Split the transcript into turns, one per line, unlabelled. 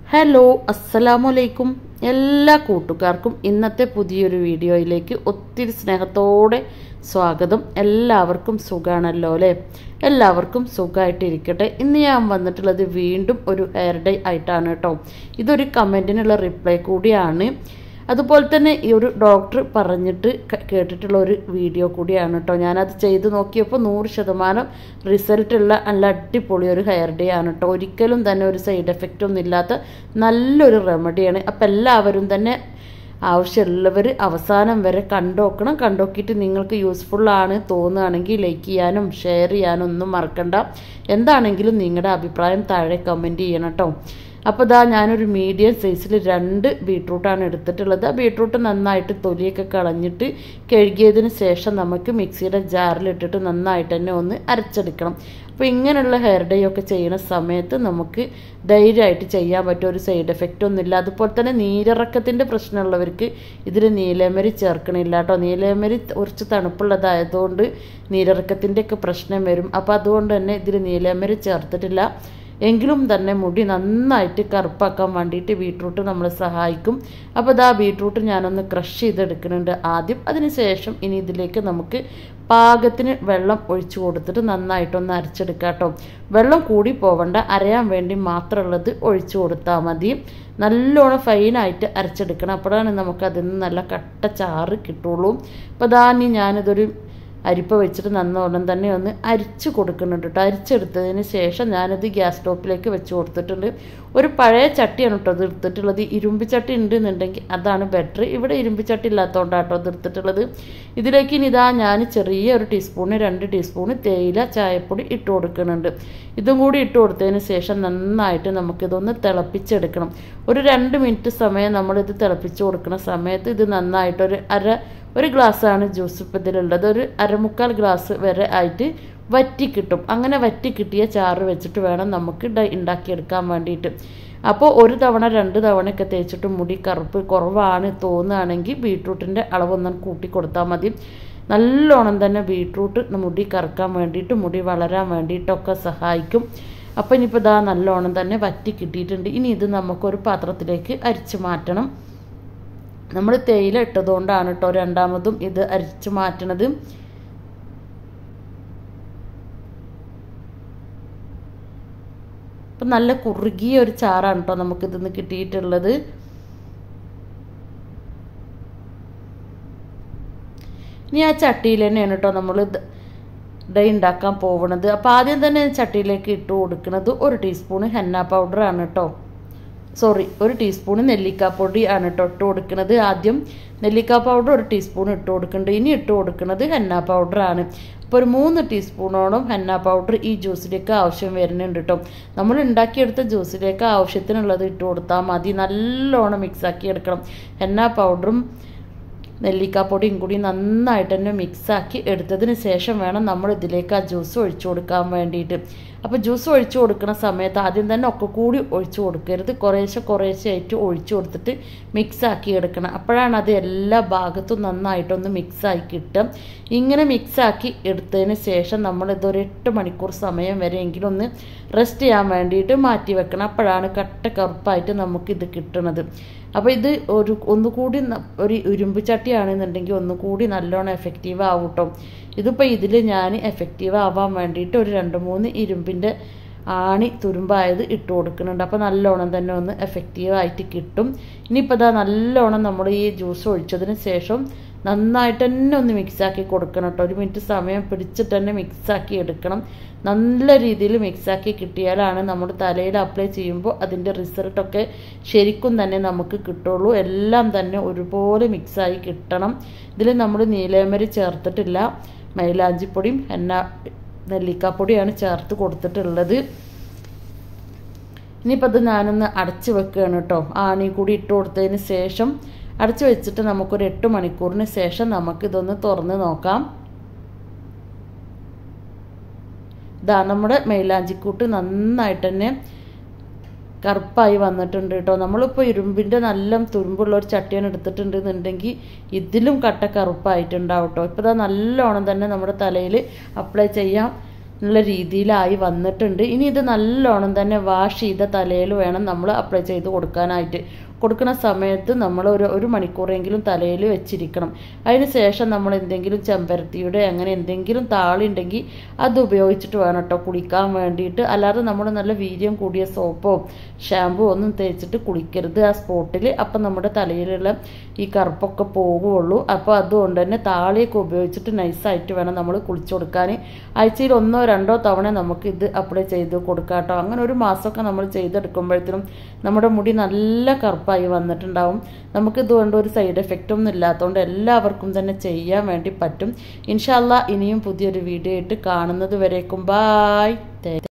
Hello അസ്സലാമലൈക്കും എല്ലാ കൂട്ടുകാർക്കും ഇന്നത്തെ പുതിയൊരു വീഡിയോയിലേക്ക് ഒത്തിരി സ്നേഹത്തോടെ സ്വാഗതം. എല്ലാവർക്കും സുഖാണല്ലോ അല്ലേ? എല്ലാവർക്കും സുഖമായിട്ടിരിക്കട്ടെ. ഇന്ന് ഞാൻ വന്നിട്ടുള്ളത് വീണ്ടും ഒരു ഹെയർ ഡൈ ആയിട്ടാണ് കേട്ടോ. ഇതൊരു കമൻറ്റിനുള്ള റിപ്ലൈ കൂടിയാണ്. അതുപോലെ തന്നെ ഈ ഒരു ഡോക്ടർ പറഞ്ഞിട്ട് കേട്ടിട്ടുള്ള ഒരു വീഡിയോ കൂടിയാണ് കേട്ടോ. ഞാനത് ചെയ്ത് നോക്കിയപ്പോൾ 100% റിസൾട്ടുള്ള നല്ല അടിപൊളി ഒരു ഹെയർ ഡേ ആണ് കേട്ടോ. ഒരിക്കലും തന്നെ ഒരു സൈഡ് എഫക്റ്റ് ഒന്നും ഇല്ലാത്ത നല്ലൊരു റെമഡിയാണ്. അപ്പം എല്ലാവരും തന്നെ ആവശ്യമുള്ളവർ അവസാനം വരെ കണ്ടോക്കിയിട്ട് നിങ്ങൾക്ക് യൂസ്ഫുള്ളാണ് തോന്നുകയാണെങ്കിൽ ലൈക്ക് ചെയ്യാനും ഷെയർ ചെയ്യാനും ഒന്നും മറക്കണ്ട. എന്താണെങ്കിലും നിങ്ങളുടെ അഭിപ്രായം താഴെ കമൻറ്റ് ചെയ്യണം കേട്ടോ. അപ്പോൾ ഞാനൊരു മീഡിയം സൈസിൽ 2 ബീട്രൂട്ടാണ് എടുത്തിട്ടുള്ളത്. ആ ബീട്രൂട്ട് നന്നായിട്ട് തൊലിയൊക്കെ കളഞ്ഞിട്ട് കഴുകിയതിന് ശേഷം നമുക്ക് മിക്സിയുടെ ജാറിലിട്ടിട്ട് നന്നായിട്ട് തന്നെ ഒന്ന് അരച്ചെടുക്കണം. അപ്പോൾ ഇങ്ങനെയുള്ള ഹെയർ ഡേ ഒക്കെ ചെയ്യുന്ന സമയത്ത് നമുക്ക് ധൈര്യമായിട്ട് ചെയ്യാൻ പറ്റും, ഒരു സൈഡ് എഫക്റ്റ് ഒന്നുമില്ല. അതുപോലെ തന്നെ നീരിറക്കത്തിൻ്റെ പ്രശ്നമുള്ളവർക്ക് ഇതിൽ നീലമരി ചേർക്കണില്ല കേട്ടോ. നീലമരി കുറച്ച് തണുപ്പുള്ളതായതുകൊണ്ട് നീരിറക്കത്തിൻ്റെയൊക്കെ പ്രശ്നം വരും. അപ്പോൾ അതുകൊണ്ട് തന്നെ ഇതിൽ നീലമരി ചേർത്തിട്ടില്ല. എങ്കിലും തന്നെ മുടി നന്നായിട്ട് കറുപ്പാക്കാൻ വേണ്ടിയിട്ട് ബീട്രൂട്ട് നമ്മളെ സഹായിക്കും. അപ്പോൾ ബീട്രൂട്ട് ഞാനൊന്ന് ക്രഷ് ചെയ്തെടുക്കുന്നുണ്ട് ആദ്യം. അതിന് ശേഷം ഇനി ഇതിലേക്ക് നമുക്ക് പാകത്തിന് വെള്ളം ഒഴിച്ചു കൊടുത്തിട്ട് നന്നായിട്ടൊന്ന് അരച്ചെടുക്കാം കേട്ടോ. വെള്ളം കൂടി പോവണ്ട, അരയാൻ വേണ്ടി മാത്രമുള്ളത് ഒഴിച്ചു കൊടുത്താൽ മതി. നല്ലോണം ഫൈനായിട്ട് അരച്ചെടുക്കണം. അപ്പോഴാണ് നമുക്കതിൽ നിന്ന് നല്ല കട്ട ചാറ് കിട്ടുള്ളൂ. അപ്പോൾ ഇനി ഞാനിതൊരു അരിപ്പ വെച്ചിട്ട് നന്നോണം തന്നെ ഒന്ന് അരിച്ച് കൊടുക്കുന്നുണ്ട് കേട്ടോ. അരിച്ചെടുത്തതിന് ശേഷം ഞാനത് ഗ്യാസ് സ്റ്റോപ്പിലേക്ക് വെച്ച് കൊടുത്തിട്ടുണ്ട്. ഒരു പഴയ ചട്ടിയാണ് കേട്ടോ അത് എടുത്തിട്ടുള്ളത്. ഇരുമ്പ് ചട്ടി ഉണ്ടെന്നുണ്ടെങ്കിൽ അതാണ് ബെറ്റർ. ഇവിടെ ഇരുമ്പ് ചട്ടി ഇല്ലാത്തതുകൊണ്ടാണ് കേട്ടോ അത് എടുത്തിട്ടുള്ളത്. ഇതിലേക്ക് ഇനി ഞാൻ ചെറിയ ഒരു ടീസ്പൂണ് 2 ടീസ്പൂണ് തേയില ചായപ്പൊടി ഇട്ട് കൊടുക്കുന്നുണ്ട്. ഇതും കൂടി ഇട്ട് കൊടുത്തതിന് ശേഷം നന്നായിട്ട് നമുക്കിതൊന്ന് തിളപ്പിച്ചെടുക്കണം. ഒരു 2 മിനിറ്റ് സമയം നമ്മളിത് തിളപ്പിച്ച് കൊടുക്കുന്ന സമയത്ത് ഇത് നന്നായിട്ടൊരു ഒരു ഗ്ലാസ്സാണ് ജ്യൂസ് ഇപ്പം ഇതിലുള്ളത്. ഒരു 1/4 ഗ്ലാസ് വരെ ആയിട്ട് വറ്റി കിട്ടും. അങ്ങനെ വറ്റി കിട്ടിയ ചാറ് വെച്ചിട്ട് വേണം നമുക്ക് ഉണ്ടാക്കിയെടുക്കാൻ വേണ്ടിയിട്ട്. അപ്പോൾ 1 തവണ 2 തവണയൊക്കെ തേച്ചിട്ട് മുടി കറുപ്പ് കുറവാണ് തോന്നുകയാണെങ്കിൽ ബീട്രൂട്ടിൻ്റെ അളവൊന്നും കൂട്ടി കൊടുത്താൽ മതി. നല്ലോണം തന്നെ ബീട്രൂട്ട് മുടി കറക്കാൻ വേണ്ടിയിട്ട് മുടി വളരാൻ വേണ്ടിയിട്ടൊക്കെ സഹായിക്കും. അപ്പോൾ ഇനിയിപ്പോൾ നല്ലോണം തന്നെ വറ്റി കിട്ടിയിട്ടുണ്ട്. ഇനി ഇത് നമുക്കൊരു പാത്രത്തിലേക്ക് അരിച്ച് മാറ്റണം. നമ്മൾ തേയില ഇട്ടതുകൊണ്ടാണ് കേട്ടോ രണ്ടാമതും ഇത് അരിച്ചു മാറ്റണത്. അപ്പം നല്ല കുറുകിയ ഒരു ചാറാണ് കേട്ടോ നമുക്കിതിന്ന് കിട്ടിയിട്ടുള്ളത്. ഇനി ആ ചട്ടിയിൽ തന്നെയാണ് കേട്ടോ നമ്മൾ ഡൈ ഉണ്ടാക്കാൻ പോകുന്നത്. അപ്പോൾ ആദ്യം തന്നെ ചട്ടിയിലേക്ക് ഇട്ട് കൊടുക്കുന്നത് 1 ടീസ്പൂണ് ഹെന്ന പൗഡറാണ് കേട്ടോ. 1 ടീസ്പൂണ് നെല്ലിക്കാപ്പൊടി ആണ് കേട്ടോ ഇട്ട് കൊടുക്കുന്നത്. ആദ്യം നെല്ലിക്ക പൗഡർ 1 ടീസ്പൂൺ ഇട്ട് കൊടുക്കുന്നുണ്ട്. ഇനി ഇട്ട് കൊടുക്കുന്നത് ഹെന്ന പൗഡറാണ്. അപ്പോൾ ഒരു 3 ടീസ്പൂണോളം ഹെന്ന പൗഡർ ഈ ജ്യൂസിലേക്ക് ആവശ്യം വരുന്നുണ്ട് കേട്ടോ. നമ്മൾ ഉണ്ടാക്കിയെടുത്ത ജ്യൂസിലേക്ക് ആവശ്യത്തിനുള്ളത് ഇട്ട് കൊടുത്താൽ മതി. നല്ലോണം മിക്സാക്കി എടുക്കണം. ഹെന്ന പൗഡറും നെല്ലിക്കാപ്പൊടിയും കൂടി നന്നായിട്ട് തന്നെ മിക്സാക്കി എടുത്തതിന് ശേഷം വേണം നമ്മൾ ഇതിലേക്ക് ആ ജ്യൂസ് ഒഴിച്ചു കൊടുക്കാൻ വേണ്ടിയിട്ട്. അപ്പോൾ ജ്യൂസ് ഒഴിച്ചു കൊടുക്കുന്ന സമയത്ത് ആദ്യം തന്നെ ഒക്കെ കൂടി ഒഴിച്ചു കൊടുക്കരുത്. കുറേശ്ശെ ആയിട്ട് ഒഴിച്ചു കൊടുത്തിട്ട് മിക്സാക്കി എടുക്കണം. അപ്പോഴാണ് അത് എല്ലാ ഭാഗത്തും നന്നായിട്ടൊന്ന് മിക്സായി കിട്ടും. ഇങ്ങനെ മിക്സാക്കി എടുത്തതിന് ശേഷം നമ്മളിതൊരു 8 മണിക്കൂർ സമയം വരെയെങ്കിലും ഒന്ന് റെസ്റ്റ് ചെയ്യാൻ വേണ്ടിയിട്ട് മാറ്റി വെക്കണം. അപ്പോഴാണ് കട്ട കറുപ്പായിട്ട് നമുക്കിത് കിട്ടുന്നത്. അപ്പോൾ ഇത് ഒന്നുകൂടി ഒരു ഇരുമ്പ് ചട്ടിയാണെന്നുണ്ടെങ്കിൽ ഒന്നുകൂടി നല്ലോണം എഫക്റ്റീവ് ആവും കേട്ടോ. ഇതിപ്പോൾ ഇതിൽ ഞാൻ എഫക്റ്റീവ് ആവാൻ വേണ്ടിയിട്ട് ഒരു 2-3 ഇരുമ്പിൻ്റെ ആണി തുരുമ്പായത് ഇട്ട് കൊടുക്കുന്നുണ്ട്. അപ്പോൾ നല്ലോണം തന്നെ ഒന്ന് എഫക്റ്റീവായിട്ട് കിട്ടും. ഇനിയിപ്പോൾ നല്ലോണം നമ്മൾ ഈ ജ്യൂസ് ഒഴിച്ചതിന് ശേഷം നന്നായിട്ട് തന്നെ ഒന്ന് മിക്സാക്കി കൊടുക്കണം കേട്ടോ. 1 മിനിറ്റ് സമയം പിടിച്ചിട്ട് തന്നെ മിക്സാക്കി എടുക്കണം. നല്ല രീതിയിൽ മിക്സാക്കി കിട്ടിയാലാണ് നമ്മൾ തലയിൽ അപ്ലൈ ചെയ്യുമ്പോൾ അതിൻ്റെ റിസൾട്ടൊക്കെ ശരിക്കും തന്നെ നമുക്ക് കിട്ടുള്ളൂ. എല്ലാം തന്നെ ഒരുപോലെ മിക്സായി കിട്ടണം. ഇതിൽ നമ്മൾ നീലമരി ചേർത്തിട്ടില്ല. മൈലാഞ്ചിപ്പൊടിയും നെല്ലിക്കാപ്പൊടിയാണ് ചേർത്ത് കൊടുത്തിട്ടുള്ളത്. ഇനിയിപ്പോൾ ഞാനൊന്ന് അടച്ച് വെക്കുകയാണ് കേട്ടോ. ആണി കൂടി ഇട്ട് കൊടുത്തതിന് ശേഷം അടച്ചു വെച്ചിട്ട് നമുക്കൊരു 8 മണിക്കൂറിന് ശേഷം നമുക്കിതൊന്ന് തുറന്ന് നോക്കാം. നമ്മുടെ മൈലാഞ്ചിക്കൂട്ട് നന്നായിട്ട് തന്നെ കറുപ്പായി വന്നിട്ടുണ്ട് കേട്ടോ. നമ്മളിപ്പോൾ ഇരുമ്പിൻ്റെ നല്ല തുരുമ്പുള്ള ഒരു ചട്ടിയാണ് എടുത്തിട്ടുണ്ടെന്നുണ്ടെങ്കിൽ ഇതിലും കട്ട കറുപ്പായിട്ടുണ്ടാവും കേട്ടോ. ഇപ്പോൾ നല്ലോണം തന്നെ നമ്മുടെ തലയിൽ അപ്ലൈ ചെയ്യാം. ഉള്ള രീതിയിലായി വന്നിട്ടുണ്ട്. ഇനി ഇത് നല്ലോണം തന്നെ വാഷ് ചെയ്ത തലയിൽ വേണം നമ്മൾ അപ്ലൈ ചെയ്ത് കൊടുക്കാനായിട്ട്. കൊടുക്കുന്ന സമയത്ത് നമ്മൾ ഒരു മണിക്കൂറെങ്കിലും തലയിൽ വെച്ചിരിക്കണം. അതിന് ശേഷം നമ്മൾ എന്തെങ്കിലും ചെമ്പരത്തിയുടെ അങ്ങനെ എന്തെങ്കിലും താളുണ്ടെങ്കിൽ അത് ഉപയോഗിച്ചിട്ട് വേണം കേട്ടോ കുളിക്കാൻ വേണ്ടിയിട്ട്. അല്ലാതെ നമ്മൾ നല്ല വീര്യം കൂടിയ സോപ്പോ ഷാമ്പൂ ഒന്നും തേച്ചിട്ട് കുളിക്കരുത് ആ സ്പോട്ടിൽ. അപ്പം നമ്മുടെ തലയിലുള്ള ഈ കറുപ്പൊക്കെ പോകുള്ളൂ. അപ്പോൾ അതുകൊണ്ട് തന്നെ താളിയൊക്കെ ഉപയോഗിച്ചിട്ട് നൈസായിട്ട് വേണം നമ്മൾ കുളിച്ചു കൊടുക്കാൻ. ആഴ്ചയിൽ 1 or 2 തവണ നമുക്ക് ഇത് അപ്ലൈ ചെയ്ത് കൊടുക്കാം കേട്ടോ. അങ്ങനെ ഒരു മാസമൊക്കെ നമ്മൾ ചെയ്തെടുക്കുമ്പോഴത്തേനും നമ്മുടെ മുടി നല്ല കറുപ്പായി വന്നിട്ടുണ്ടാവും. നമുക്ക് ഇതുകൊണ്ട് ഒരു സൈഡ് എഫക്റ്റ് ഒന്നും ഇല്ലാത്തതുകൊണ്ട് എല്ലാവർക്കും തന്നെ ചെയ്യാൻ വേണ്ടി പറ്റും. ഇൻഷാ അല്ലാഹ് ഇനിയും പുതിയൊരു വീഡിയോ ആയിട്ട് കാണുന്നത് വരേക്കും ബായ്.